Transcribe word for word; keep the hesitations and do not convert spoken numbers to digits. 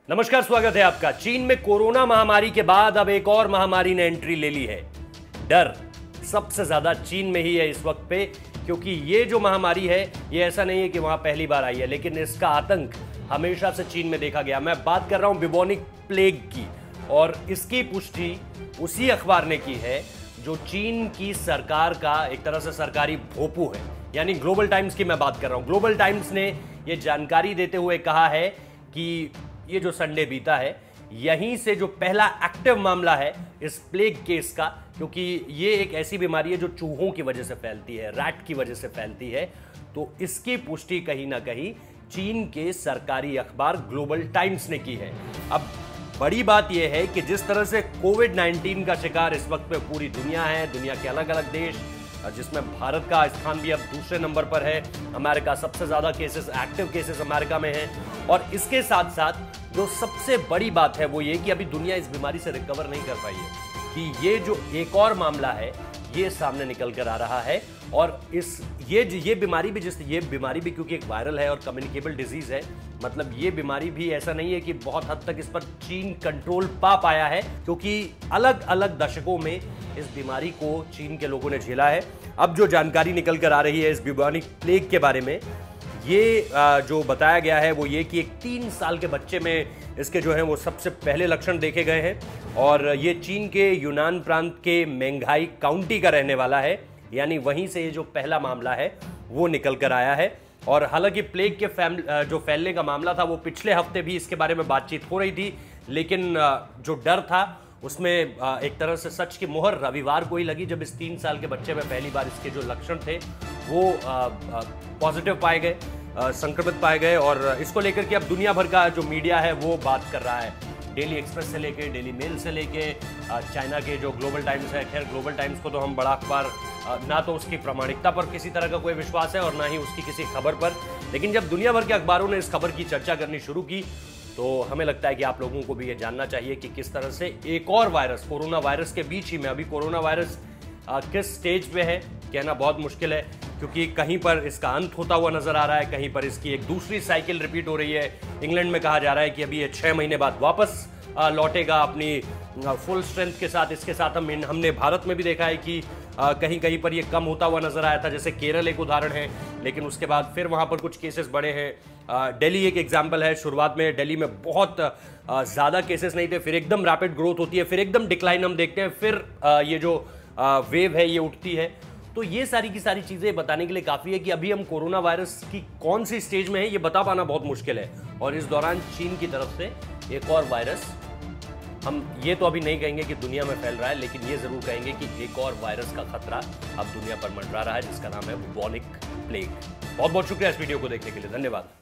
नमस्कार, स्वागत है आपका। चीन में कोरोना महामारी के बाद अब एक और महामारी ने एंट्री ले ली है। डर सबसे ज्यादा चीन में ही है इस वक्त पे, क्योंकि ये जो महामारी है ये ऐसा नहीं है कि वहां पहली बार आई है, लेकिन इसका आतंक हमेशा से चीन में देखा गया। मैं बात कर रहा हूं बिबोनिक प्लेग की, और इसकी पुष्टि उसी अखबार ने की है जो चीन की सरकार का एक तरह से सरकारी भोंपू है, यानी ग्लोबल टाइम्स की मैं बात कर रहा हूं। ग्लोबल टाइम्स ने यह जानकारी देते हुए कहा है कि ये जो संडे बीता है, यहीं से जो पहला एक्टिव मामला है इस प्लेग केस का, क्योंकि ये एक ऐसी बीमारी है जो चूहों की वजह से फैलती है, रैट की वजह से फैलती है, तो इसकी पुष्टि कहीं ना कहीं चीन के सरकारी अखबार ग्लोबल टाइम्स ने की है। अब बड़ी बात यह है कि जिस तरह से कोविड नाइन्टीन का शिकार इस वक्त पे पूरी दुनिया है, दुनिया के अलग अलग देश, जिसमें भारत का स्थान भी अब दूसरे नंबर पर है। अमेरिका सबसे ज्यादा केसेस, एक्टिव केसेस अमेरिका में हैं, और इसके साथ साथ जो सबसे बड़ी बात है वो ये कि अभी दुनिया इस बीमारी से रिकवर नहीं कर पाई है, कि ये जो एक और मामला है ये सामने निकल कर आ रहा है। और इस ये ये बीमारी भी जिस ये बीमारी भी क्योंकि एक वायरल है और कम्युनिकेबल डिजीज है, मतलब ये बीमारी भी ऐसा नहीं है कि बहुत हद तक इस पर चीन कंट्रोल पा पाया है, क्योंकि अलग अलग दशकों में इस बीमारी को चीन के लोगों ने झेला है। अब जो जानकारी निकल कर आ रही है इस बिबोनिक प्लेग के बारे में, ये जो बताया गया है वो ये कि एक तीन साल के बच्चे में इसके जो है वो सबसे पहले लक्षण देखे गए हैं, और ये चीन के यूनान प्रांत के मेंघाई काउंटी का रहने वाला है, यानी वहीं से ये जो पहला मामला है वो निकल कर आया है। और हालांकि प्लेग के फैम जो फैलने का मामला था वो पिछले हफ्ते भी इसके बारे में बातचीत हो रही थी, लेकिन जो डर था उसमें एक तरह से सच की मोहर रविवार को ही लगी, जब इस तीन साल के बच्चे में पहली बार इसके जो लक्षण थे वो पॉजिटिव पाए गए, संक्रमित पाए गए। और इसको लेकर के अब दुनिया भर का जो मीडिया है वो बात कर रहा है। डेली एक्सप्रेस से लेके, डेली मेल से लेके, चाइना के जो ग्लोबल टाइम्स है, खैर ग्लोबल टाइम्स को तो हम बड़ा अखबार, ना तो उसकी प्रामाणिकता पर किसी तरह का कोई विश्वास है और ना ही उसकी किसी खबर पर, लेकिन जब दुनिया भर के अखबारों ने इस खबर की चर्चा करनी शुरू की तो हमें लगता है कि आप लोगों को भी ये जानना चाहिए कि किस तरह से एक और वायरस, कोरोना वायरस के बीच ही में, अभी कोरोना वायरस किस स्टेज पे है कहना बहुत मुश्किल है, क्योंकि कहीं पर इसका अंत होता हुआ नजर आ रहा है, कहीं पर इसकी एक दूसरी साइकिल रिपीट हो रही है। इंग्लैंड में कहा जा रहा है कि अभी ये छह महीने बाद वापस लौटेगा अपनी फुल स्ट्रेंथ के साथ। इसके साथ हम हमने भारत में भी देखा है कि कहीं कहीं पर ये कम होता हुआ नजर आया था, जैसे केरल एक उदाहरण है, लेकिन उसके बाद फिर वहां पर कुछ केसेस बढ़े हैं। दिल्ली एक एग्जाम्पल है, शुरुआत में दिल्ली में बहुत ज़्यादा केसेस नहीं थे, फिर एकदम रैपिड ग्रोथ होती है, फिर एकदम डिक्लाइन हम देखते हैं, फिर ये जो वेव है ये उठती है। तो ये सारी की सारी चीज़ें बताने के लिए काफ़ी है कि अभी हम कोरोना वायरस की कौन सी स्टेज में है ये बता पाना बहुत मुश्किल है। और इस दौरान चीन की तरफ से एक और वायरस, हम ये तो अभी नहीं कहेंगे कि दुनिया में फैल रहा है, लेकिन ये जरूर कहेंगे कि एक और वायरस का खतरा अब दुनिया पर मंडरा रहा है, जिसका नाम है बिबोनिक प्लेग। बहुत बहुत शुक्रिया इस वीडियो को देखने के लिए, धन्यवाद।